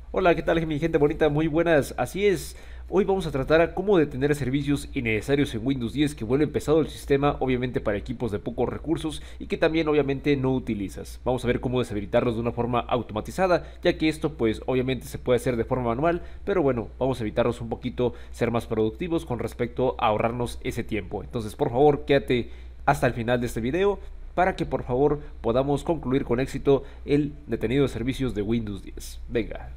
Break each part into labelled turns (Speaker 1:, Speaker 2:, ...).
Speaker 1: Hola, ¿qué tal mi gente bonita? Muy buenas, así es. Hoy vamos a tratar a cómo detener servicios innecesarios en Windows 10 que vuelven pesado el sistema, obviamente para equipos de pocos recursos y que también obviamente no utilizas. Vamos a ver cómo deshabilitarlos de una forma automatizada, ya que esto pues obviamente se puede hacer de forma manual, pero bueno, vamos a evitarnos un poquito ser más productivos con respecto a ahorrarnos ese tiempo. Entonces, por favor, quédate hasta el final de este video para que por favor podamos concluir con éxito el detenido de servicios de Windows 10. Venga.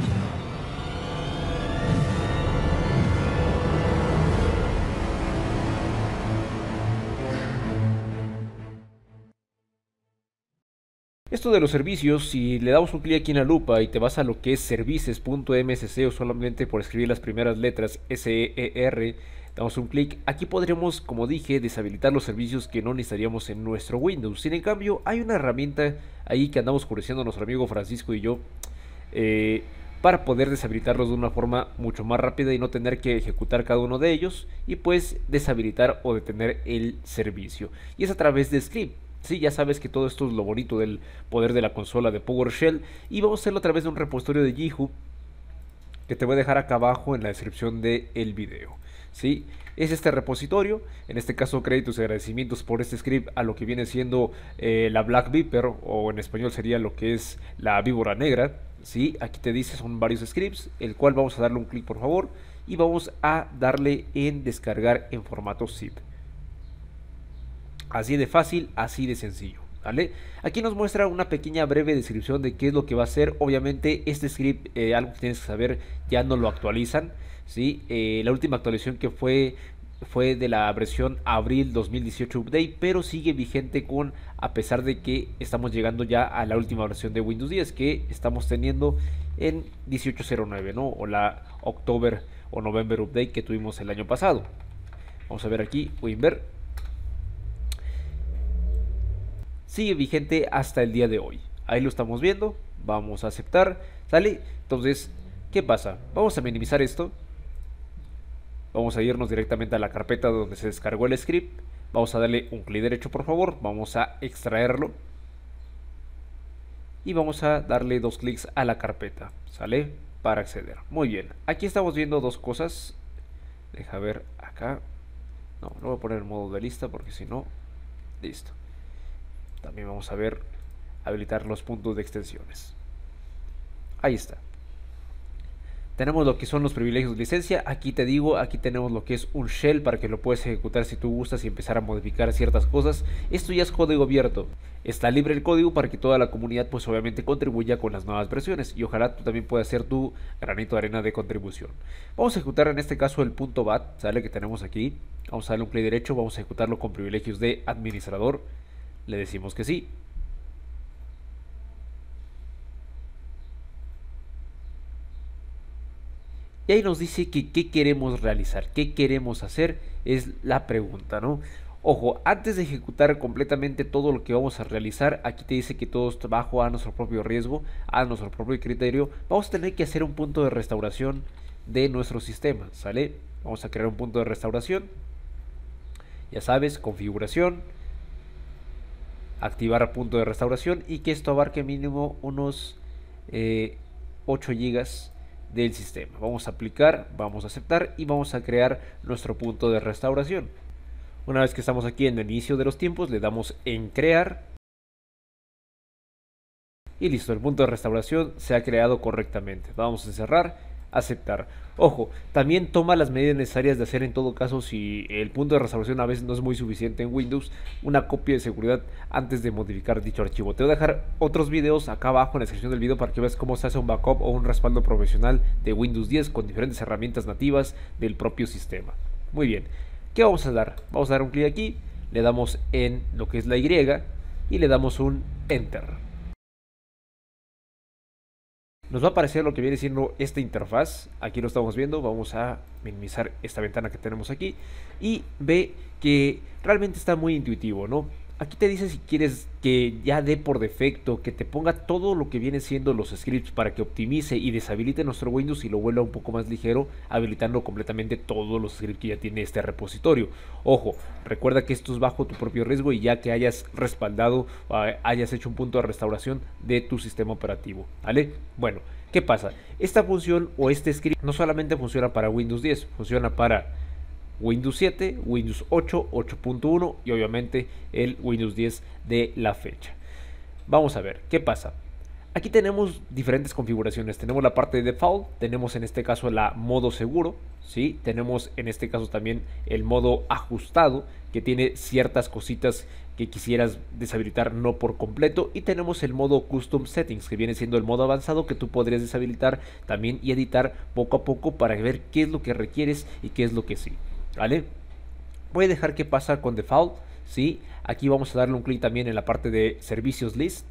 Speaker 1: Esto de los servicios, si le damos un clic aquí en la lupa y te vas a lo que es services.msc o solamente por escribir las primeras letras SER, damos un clic, aquí podremos, como dije, deshabilitar los servicios que no necesitaríamos en nuestro Windows. Sin en cambio, hay una herramienta ahí que andamos curioseando nuestro amigo Francisco y yo, eh, para poder deshabilitarlos de una forma mucho más rápida y no tener que ejecutar cada uno de ellos y pues deshabilitar o detener el servicio. Y es a través de script. Sí, ya sabes que todo esto es lo bonito del poder de la consola de PowerShell y vamos a hacerlo a través de un repositorio de Yeehoo que te voy a dejar acá abajo en la descripción del video. ¿Sí? Es este repositorio, en este caso créditos y agradecimientos por este script a lo que viene siendo la Black Viper, o en español sería lo que es la víbora negra. ¿Sí? Aquí te dice son varios scripts, el cual vamos a darle un clic por favor y vamos a darle en descargar en formato zip. Así de fácil, así de sencillo. ¿Vale? Aquí nos muestra una pequeña breve descripción de qué es lo que va a hacer. Obviamente este script, algo que tienes que saber, ya no lo actualizan. ¿Sí? La última actualización que fue de la versión abril 2018 update, pero sigue vigente a pesar de que estamos llegando ya a la última versión de Windows 10 que estamos teniendo en 1809, ¿no? O la October o November update que tuvimos el año pasado. Vamos a ver aquí, Winver. Sigue vigente hasta el día de hoy. Ahí lo estamos viendo. Vamos a aceptar. ¿Sale? Entonces, ¿qué pasa? Vamos a minimizar esto. Vamos a irnos directamente a la carpeta donde se descargó el script. Vamos a darle un clic derecho, por favor. Vamos a extraerlo. Y vamos a darle dos clics a la carpeta. ¿Sale? Para acceder. Muy bien. Aquí estamos viendo dos cosas. Deja ver acá. No, lo voy a poner en modo de lista porque si no... Listo. También vamos a ver, habilitar los puntos de extensiones. Ahí está. Tenemos lo que son los privilegios de licencia. Aquí te digo, aquí tenemos lo que es un shell para que lo puedas ejecutar si tú gustas y empezar a modificar ciertas cosas. Esto ya es código abierto. Está libre el código para que toda la comunidad pues obviamente contribuya con las nuevas versiones. Y ojalá tú también puedas hacer tu granito de arena de contribución. Vamos a ejecutar en este caso el punto .bat, ¿sale? Que tenemos aquí. Vamos a darle un clic derecho, vamos a ejecutarlo con privilegios de administrador. Le decimos que sí. Y ahí nos dice que qué queremos realizar, qué queremos hacer, es la pregunta, ¿no? Ojo, antes de ejecutar completamente todo lo que vamos a realizar, aquí te dice que todo está bajo a nuestro propio riesgo, a nuestro propio criterio. Vamos a tener que hacer un punto de restauración de nuestro sistema, ¿sale? Vamos a crear un punto de restauración. Ya sabes, configuración, activar punto de restauración y que esto abarque mínimo unos 8 gigas del sistema. Vamos a aplicar, vamos a aceptar y vamos a crear nuestro punto de restauración. Una vez que estamos aquí en el inicio de los tiempos, le damos en crear y listo, el punto de restauración se ha creado correctamente. Vamos a cerrar, aceptar. Ojo, también toma las medidas necesarias de hacer en todo caso, si el punto de restauración a veces no es muy suficiente en Windows, una copia de seguridad antes de modificar dicho archivo. Te voy a dejar otros videos acá abajo en la descripción del video para que veas cómo se hace un backup o un respaldo profesional de Windows 10 con diferentes herramientas nativas del propio sistema. Muy bien, ¿qué vamos a dar? Vamos a dar un clic aquí, le damos en lo que es la Y y le damos un Enter. Nos va a aparecer lo que viene siendo esta interfaz. Aquí lo estamos viendo. Vamos a minimizar esta ventana que tenemos aquí. Y ve que realmente está muy intuitivo, ¿no? Aquí te dice si quieres que ya dé por defecto, que te ponga todo lo que viene siendo los scripts para que optimice y deshabilite nuestro Windows y lo vuelva un poco más ligero, habilitando completamente todos los scripts que ya tiene este repositorio. Ojo, recuerda que esto es bajo tu propio riesgo y ya que hayas respaldado, hayas hecho un punto de restauración de tu sistema operativo, ¿vale? Bueno, ¿Qué pasa? Esta función o este script no solamente funciona para Windows 10, funciona para Windows 7, Windows 8, 8.1 y obviamente el Windows 10 de la fecha. Vamos a ver, ¿qué pasa? Aquí tenemos diferentes configuraciones. Tenemos la parte de default, tenemos en este caso la modo seguro, ¿sí? Tenemos en este caso también el modo ajustado, que tiene ciertas cositas que quisieras deshabilitar no por completo, y tenemos el modo custom settings, que viene siendo el modo avanzado que tú podrías deshabilitar también y editar poco a poco para ver qué es lo que requieres y qué es lo que sí, ¿vale? Voy a dejar que pasa con default, ¿sí? Aquí vamos a darle un clic también en la parte de servicios list.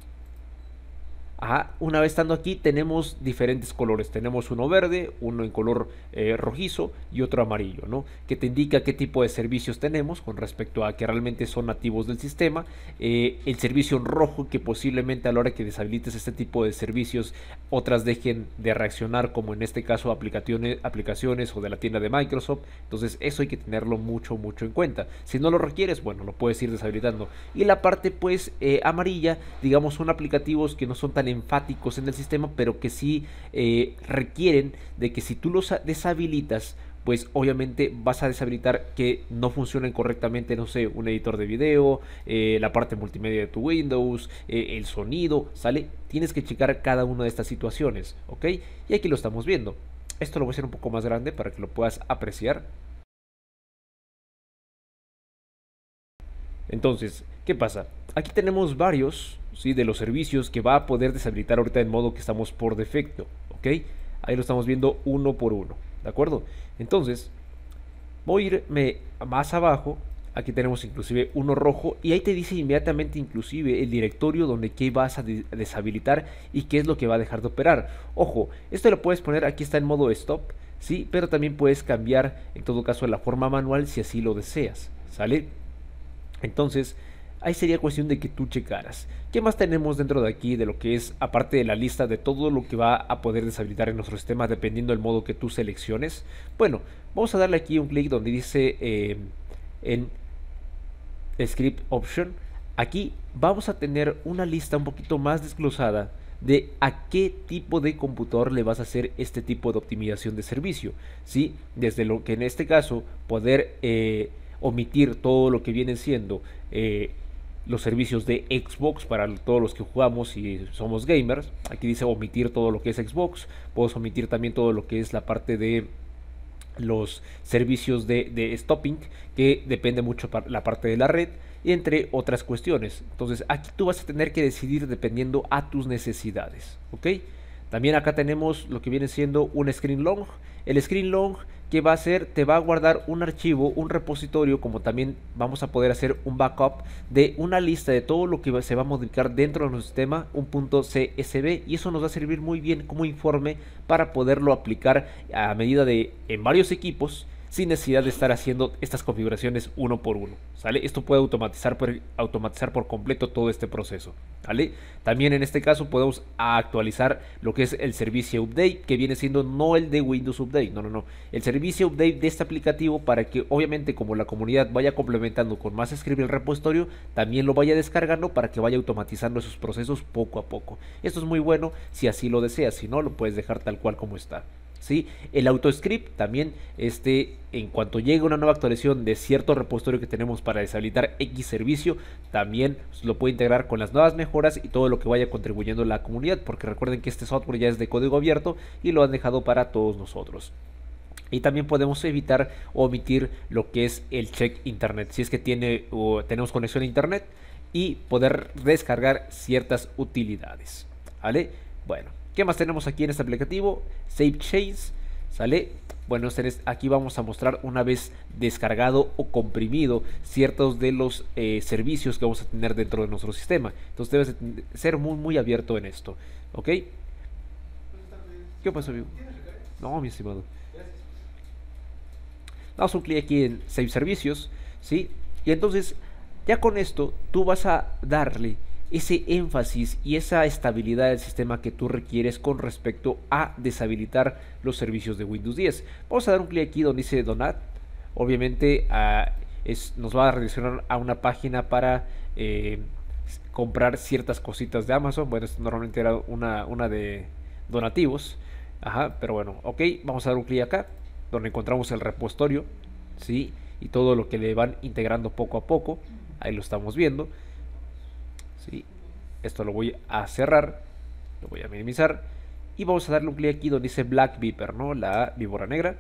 Speaker 1: Ajá, una vez estando aquí tenemos diferentes colores, tenemos uno verde, uno en color rojizo y otro amarillo, ¿no? Que te indica qué tipo de servicios tenemos con respecto a que realmente son nativos del sistema. El servicio en rojo, que posiblemente a la hora que deshabilites este tipo de servicios otras dejen de reaccionar, como en este caso aplicaciones o de la tienda de Microsoft. Entonces eso hay que tenerlo mucho en cuenta. Si no lo requieres, bueno, lo puedes ir deshabilitando. Y la parte pues amarilla, digamos, son aplicativos que no son tan enfáticos en el sistema, pero que sí requieren de que si tú los deshabilitas, pues obviamente vas a deshabilitar que no funcionen correctamente, no sé, un editor de video, la parte multimedia de tu Windows, el sonido, ¿sale? Tienes que checar cada una de estas situaciones, ¿ok? Y aquí lo estamos viendo. Esto lo voy a hacer un poco más grande para que lo puedas apreciar. Entonces, ¿qué pasa? Aquí tenemos varios, ¿sí?, de los servicios que va a poder deshabilitar ahorita en modo que estamos por defecto, ¿ok? Ahí lo estamos viendo uno por uno, ¿de acuerdo? Entonces, voy a irme más abajo. Aquí tenemos inclusive uno rojo y ahí te dice inmediatamente inclusive el directorio donde qué vas a deshabilitar y qué es lo que va a dejar de operar. Ojo, esto lo puedes poner, aquí está en modo stop, ¿sí? Pero también puedes cambiar en todo caso la forma manual si así lo deseas, ¿sale? Entonces, ahí sería cuestión de que tú checaras. ¿Qué más tenemos dentro de aquí de lo que es, aparte de la lista de todo lo que va a poder deshabilitar en nuestro sistema dependiendo del modo que tú selecciones? Bueno, vamos a darle aquí un clic donde dice en Script Option. Aquí vamos a tener una lista un poquito más desglosada de a qué tipo de computador le vas a hacer este tipo de optimización de servicio, ¿sí? Desde lo que en este caso poder omitir todo lo que vienen siendo los servicios de Xbox para todos los que jugamos y somos gamers. Aquí dice omitir todo lo que es Xbox. Puedes omitir también todo lo que es la parte de los servicios de stopping, que depende mucho la parte de la red, y entre otras cuestiones. Entonces aquí tú vas a tener que decidir dependiendo a tus necesidades, ¿ok? También acá tenemos lo que viene siendo un screen long. El screen long, ¿qué va a hacer? Te va a guardar un archivo, un repositorio, como también vamos a poder hacer un backup de una lista de todo lo que se va a modificar dentro de nuestro sistema, un .csv, y eso nos va a servir muy bien como informe para poderlo aplicar a medida de en varios equipos, sin necesidad de estar haciendo estas configuraciones uno por uno, ¿sale? Esto puede automatizar por completo todo este proceso, ¿vale? También en este caso podemos actualizar lo que es el servicio update, que viene siendo no el de Windows Update, no, el servicio update de este aplicativo, para que obviamente como la comunidad vaya complementando con más script el repositorio, también lo vaya descargando para que vaya automatizando esos procesos poco a poco. Esto es muy bueno si así lo deseas, si no lo puedes dejar tal cual como está. ¿Sí? El AutoScript también, en cuanto llegue una nueva actualización de cierto repositorio que tenemos para deshabilitar X servicio, también lo puede integrar con las nuevas mejoras y todo lo que vaya contribuyendo a la comunidad, porque recuerden que este software ya es de código abierto y lo han dejado para todos nosotros. Y también podemos evitar o omitir lo que es el check internet, si es que tenemos conexión a internet, y poder descargar ciertas utilidades, ¿vale? Bueno, ¿qué más tenemos aquí en este aplicativo? Save Changes, ¿sale? Bueno, aquí vamos a mostrar una vez descargado o comprimido ciertos de los servicios que vamos a tener dentro de nuestro sistema. Entonces debes ser muy abierto en esto, ¿ok? ¿Qué pasó, amigo? No, mi estimado. Damos un clic aquí en Save Servicios, ¿sí? Y entonces, ya con esto, tú vas a darle ese énfasis y esa estabilidad del sistema que tú requieres con respecto a deshabilitar los servicios de Windows 10. Vamos a dar un clic aquí donde dice Donat. Obviamente nos va a redireccionar a una página para comprar ciertas cositas de Amazon. Bueno, esto normalmente era una de donativos. Ajá, pero bueno, ok, vamos a dar un clic acá, donde encontramos el repositorio, ¿sí? Y todo lo que le van integrando poco a poco. Ahí lo estamos viendo, ¿sí? Esto lo voy a cerrar, lo voy a minimizar. Y vamos a darle un clic aquí donde dice Black Viper, ¿no? La víbora negra.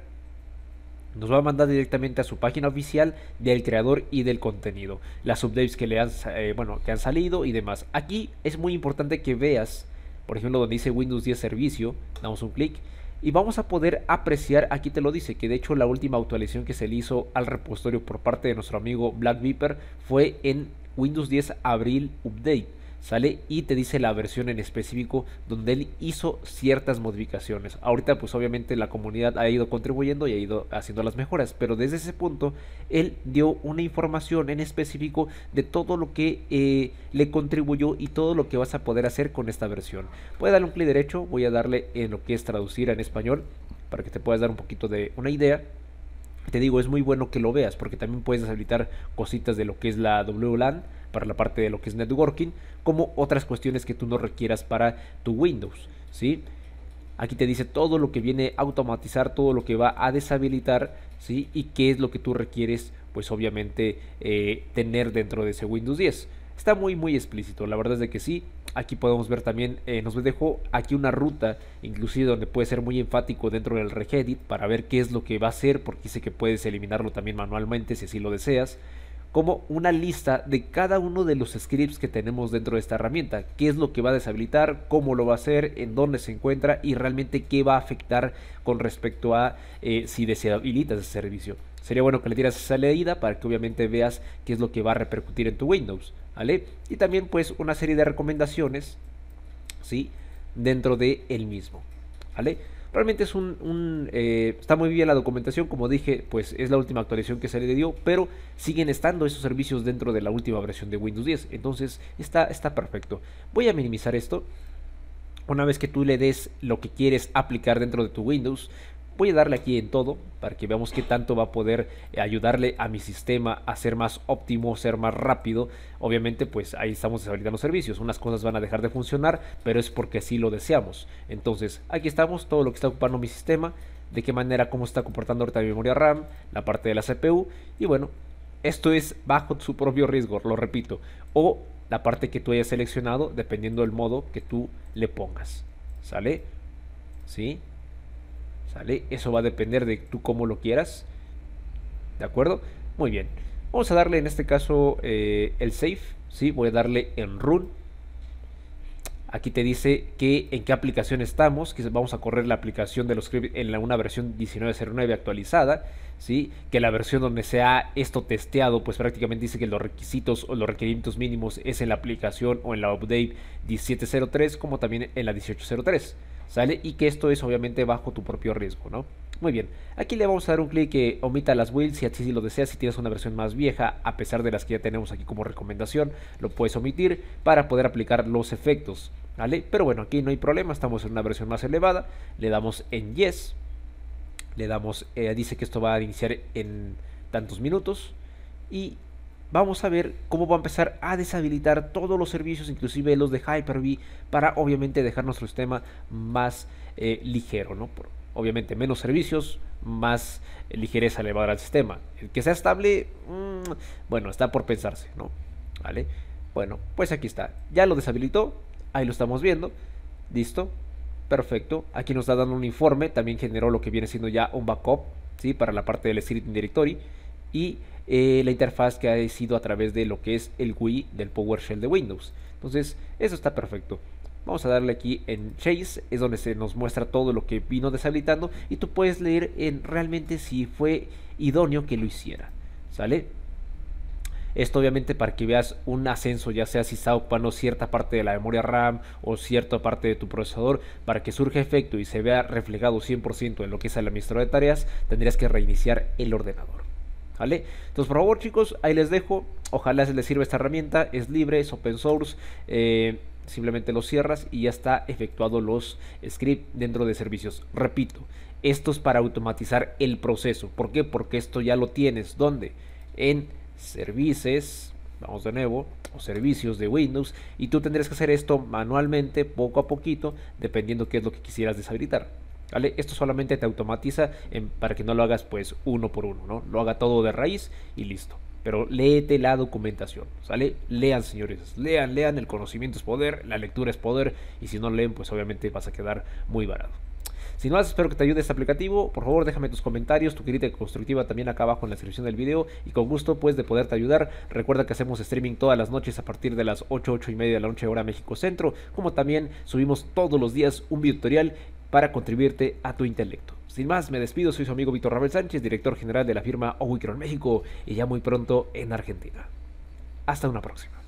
Speaker 1: Nos va a mandar directamente a su página oficial del creador y del contenido. Las updates que le han, que han salido y demás. Aquí es muy importante que veas, por ejemplo, donde dice Windows 10 Servicio. Damos un clic y vamos a poder apreciar, aquí te lo dice, que de hecho la última actualización que se le hizo al repositorio por parte de nuestro amigo Black Viper fue en Windows 10 Abril Update. ¿Sale? Y te dice la versión en específico donde él hizo ciertas modificaciones. Ahorita pues obviamente la comunidad ha ido contribuyendo y ha ido haciendo las mejoras, pero desde ese punto él dio una información en específico de todo lo que le contribuyó y todo lo que vas a poder hacer con esta versión. Voy a darle un clic derecho, voy a darle en lo que es traducir en español para que te puedas dar un poquito de una idea. Te digo, es muy bueno que lo veas porque también puedes deshabilitar cositas de lo que es la WLAN para la parte de lo que es networking, como otras cuestiones que tú no requieras para tu Windows, ¿sí? Aquí te dice todo lo que viene a automatizar, todo lo que va a deshabilitar, ¿sí? Y qué es lo que tú requieres, pues obviamente, tener dentro de ese Windows 10. Está muy explícito, la verdad es de que sí. Aquí podemos ver también, nos dejó aquí una ruta, inclusive donde puede ser muy enfático dentro del regedit para ver qué es lo que va a hacer, porque dice que puedes eliminarlo también manualmente si así lo deseas, como una lista de cada uno de los scripts que tenemos dentro de esta herramienta, qué es lo que va a deshabilitar, cómo lo va a hacer, en dónde se encuentra y realmente qué va a afectar con respecto a si deshabilitas ese servicio. Sería bueno que le dieras esa leída para que obviamente veas qué es lo que va a repercutir en tu Windows, ¿vale? Y también pues una serie de recomendaciones, ¿sí? Dentro de el mismo, ¿vale? Realmente es está muy bien la documentación, como dije, pues es la última actualización que se le dio, pero siguen estando esos servicios dentro de la última versión de Windows 10, entonces está perfecto. Voy a minimizar esto. Una vez que tú le des lo que quieres aplicar dentro de tu Windows, voy a darle aquí en todo para que veamos qué tanto va a poder ayudarle a mi sistema a ser más óptimo, ser más rápido. Obviamente pues ahí estamos deshabilitando servicios, unas cosas van a dejar de funcionar, pero es porque así lo deseamos. Entonces aquí estamos, todo lo que está ocupando mi sistema, de qué manera, cómo está comportando ahorita mi memoria RAM, la parte de la CPU, y bueno, esto es bajo su propio riesgo, lo repito, o la parte que tú hayas seleccionado dependiendo del modo que tú le pongas. ¿Sale? ¿Sí? ¿Sale? Eso va a depender de tú cómo lo quieras. ¿De acuerdo? Muy bien. Vamos a darle en este caso el save. ¿Sí? Voy a darle en run. Aquí te dice que en qué aplicación estamos, que vamos a correr la aplicación de los scripts en una versión 19.09 actualizada, ¿sí? Que la versión donde sea esto testeado, pues prácticamente dice que los requisitos o los requerimientos mínimos es en la aplicación o en la update 17.03 como también en la 18.03, ¿sale? Y que esto es obviamente bajo tu propio riesgo, ¿no? Muy bien, aquí le vamos a dar un clic que omita las builds si así lo deseas. Si tienes una versión más vieja, a pesar de las que ya tenemos aquí como recomendación, lo puedes omitir para poder aplicar los efectos, ¿vale? Pero bueno, aquí no hay problema, estamos en una versión más elevada. Le damos en yes, le damos, dice que esto va a iniciar en tantos minutos y vamos a ver cómo va a empezar a deshabilitar todos los servicios, inclusive los de Hyper-V, para obviamente dejar nuestro sistema más ligero, ¿no? Obviamente menos servicios, más ligereza le va a dar al sistema. El que sea estable, bueno, está por pensarse, ¿no? ¿Vale? Bueno, pues aquí está. Ya lo deshabilitó, ahí lo estamos viendo. Listo, perfecto. Aquí nos está dando un informe, también generó lo que viene siendo ya un backup, ¿sí? Para la parte del scripting directory. Y la interfaz que ha sido a través de lo que es el GUI del PowerShell de Windows. Entonces, eso está perfecto. Vamos a darle aquí en Chase, es donde se nos muestra todo lo que vino deshabilitando y tú puedes leer en realmente si fue idóneo que lo hiciera, ¿sale? Esto obviamente para que veas un ascenso, ya sea si está ocupando cierta parte de la memoria RAM o cierta parte de tu procesador, para que surja efecto y se vea reflejado 100% en lo que es el administrador de tareas, tendrías que reiniciar el ordenador, ¿vale? Entonces por favor chicos, ahí les dejo, ojalá les sirva esta herramienta, es libre, es open source, simplemente lo cierras y ya está efectuado los scripts dentro de servicios. Repito, esto es para automatizar el proceso. ¿Por qué? Porque esto ya lo tienes. ¿Dónde? En services, vamos de nuevo, o servicios de Windows, y tú tendrías que hacer esto manualmente, poco a poquito, dependiendo qué es lo que quisieras deshabilitar. ¿Vale? Esto solamente te automatiza para que no lo hagas pues uno por uno, ¿no? Lo haga todo de raíz y listo. Pero léete la documentación, ¿sale? Lean, señores, lean, el conocimiento es poder, la lectura es poder, y si no leen, pues obviamente vas a quedar muy varado. Sin más, espero que te ayude este aplicativo. Por favor, déjame tus comentarios, tu crítica constructiva también acá abajo en la descripción del video. Y con gusto, pues, de poderte ayudar. Recuerda que hacemos streaming todas las noches a partir de las 8 y media de la noche, hora México Centro. Como también subimos todos los días un video tutorial para contribuirte a tu intelecto. Sin más, me despido. Soy su amigo Víctor Rafael Sánchez, director general de la firma Omicron México. Y ya muy pronto en Argentina. Hasta una próxima.